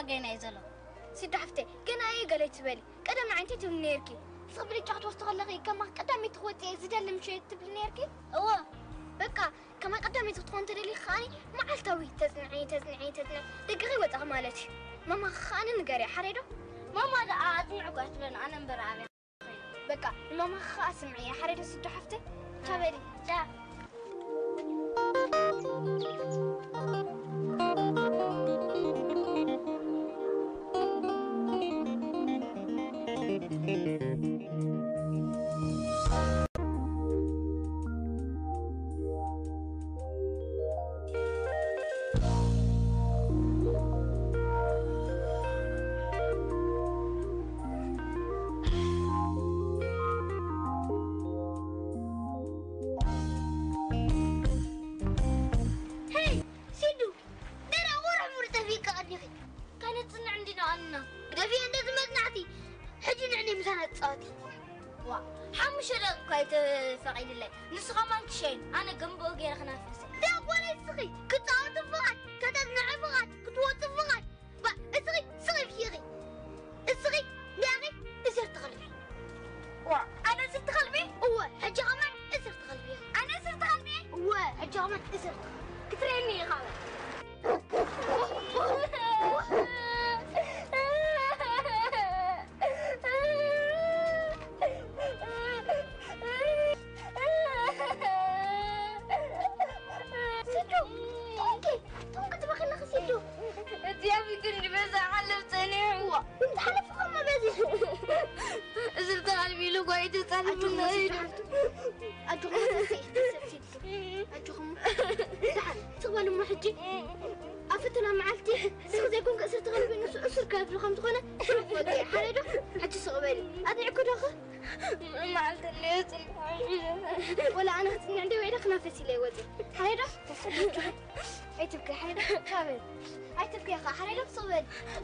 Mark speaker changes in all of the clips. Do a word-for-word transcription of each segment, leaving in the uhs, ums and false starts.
Speaker 1: جينا يزلو
Speaker 2: سيد حفتي كنا أي قلت بالي قدم عندي تبنيركي صبري جات وستغلقي كما قدامي تخوتي زيد اللي مشيت تبنيركي
Speaker 1: هو
Speaker 2: بقى كما قدامي تخون تدلي خاني ما عالتوي تزنعي تزنعي تزنعي دقيقي وطغ مالتي ماما خاني نقري حريدو
Speaker 1: ماما دا أسمع قلت لنا أنا برابي
Speaker 2: بقى ماما خا اسمعي حريدو سيد حفتي تابلي
Speaker 1: جا حمش كايت فقيد الله نسخة ما كشين أنا جنبه غير خنا فرسي ده ولا يسخي كنت أوت فقط كنت أزنع فقط كنت وات فقط با اسخي سخي فيغي اسخي داغي اسر تقلبي وا أنا سرت قلبي هو حجي غمان اسر تقلبي أنا سرت قلبي هو حجي غمان اسر كتريني خالد يا بيكون بس حلفتني هو انت حلف ما بزي زرت قلبي له قاعد يسالف الله ادخل ادخل تعال سوى له محجي افتنا معلتي سو زي كون كسرت قلبي نص اسر كاف الخمس خونه ودي حريدو حجي سقبالي ادعي كدخ معلت الناس ولا انا هتني عندي وين اخنا نفسي لي ودي حريدو اي تبكي حريدو كامل اي تبكي يا اخي حريدو بصوت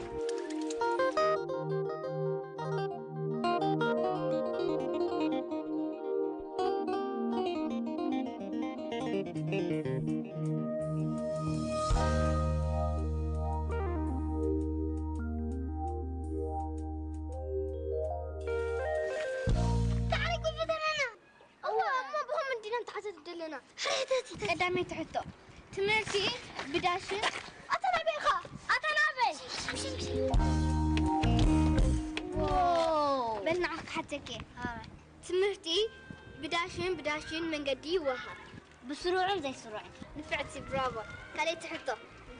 Speaker 1: قدامي تحطه تمرتي بداشن أتنابي خا أتنابي مشي مشي واو بلنعك حتى كي تمرتي بداشن بداشن من قدي وها بسرعة زي سرعة
Speaker 2: نفعتي برافو كالي تحطه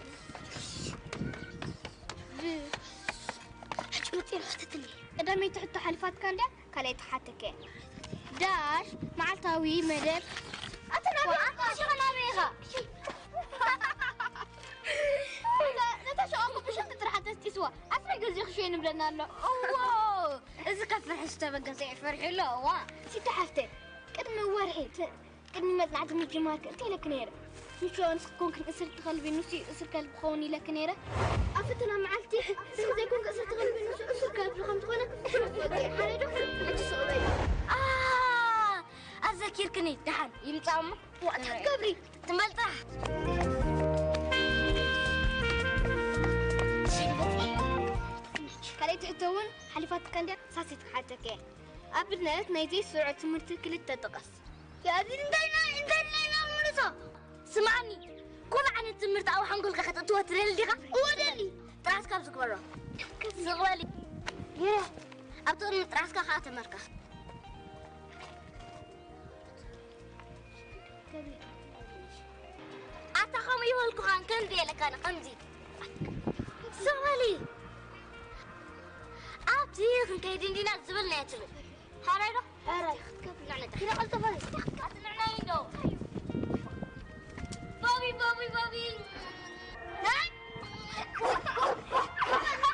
Speaker 2: حجمتي رحتتني قدامي تحطه حلفات كان ده كالي تحطه كي داش معلتاوي مدب أنا شغل أبيها. لا لا تشوفوا بس أنت تروح تستسوى. أفرق الزخشين بلنا له. واو. إذا كيف فرحت بقى زي فرح له وا. ستة حفتين. كنا ورحي كنا ما نعرف من الجمال كنت لك نيرة. مشون كون كن أسر تغلبي نسي أسر كلب خوني لك نيرة. أفتنا معلتي. زي كون أسر تغلبي نسي أسر كلب الخمس خونة. حريدو حتى صعوبة. آه. أذكر كني دحن يمتعم وقتها كبري تملتح كليت حتون حلفات كندا ساسيت حتى أبنات نيتي سرعة مرتي كل التدقس يا دين دينا دينا منسا سمعني كل عن التمرت أو حنقول كخت توتر الدقة ودلي تراس كابس كبره زغوالي يا أبطل تراس كخات مركه أتخم يقول كهان كم دي لك أنا كم دي سوالي أبتي كن كيدين دينا زبل ناتل هرايرو هراي كيف نعنى تخيل قلت فلس أتنعنى يدو بابي بابي بابي هاي